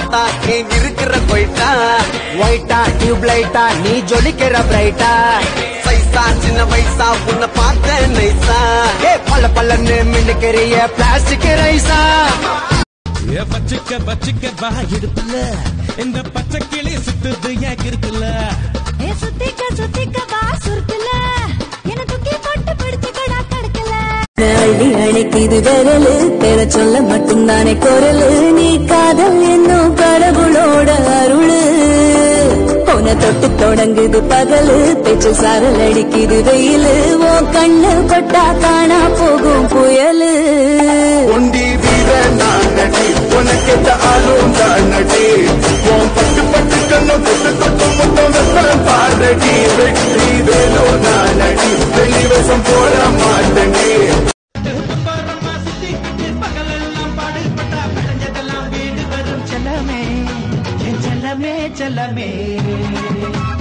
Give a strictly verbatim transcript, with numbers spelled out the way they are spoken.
பார்த்தா நீ இருக்கிற போயிட்டா ஒயிட்டா டியூப் லைட்டா நீ ஜொலிக்கிற பிரைட்டா சைசா சின்ன வயசா உன்னை பார்த்த நைசா ஏ பல்ல பல்லன்னு மின்னுக்கிறிய பிளாஸ்டிக் ரைசா பச்சிக்க பச்சிக்க வா இடுப்புல இந்த பச்சை கிளி சுத்துது ஏன் இருக்குல்ல சுத்திக்க சுத்திக்க வா சுருக்குல என்ன தூக்கி போட்டு பிடிச்சு கடா கடக்கல அள்ளி அழைக்குது விரலு பேர சொல்ல மட்டும்தானே குரலு நீ காதல் என்னும் கடவுளோட அருளு உன தொட்டு தொடங்குது பகலு பேச்சு சாரல் அடிக்குது வெயிலு ஓ கண்ணு பட்டா காணா போகும் புயலு ஒண்டி வீர நான் நடி உனக்கெத்த ஆளும் தான் நடி உன் பட்டு பட்டு கண்ணு தொட்டு தொட்டு முத்தம் வெப்பம் பாரடி வெற்றி வேலோ நான் நடி வெளிவசம் போட மாட்டேனே செல்லமே செல்லமே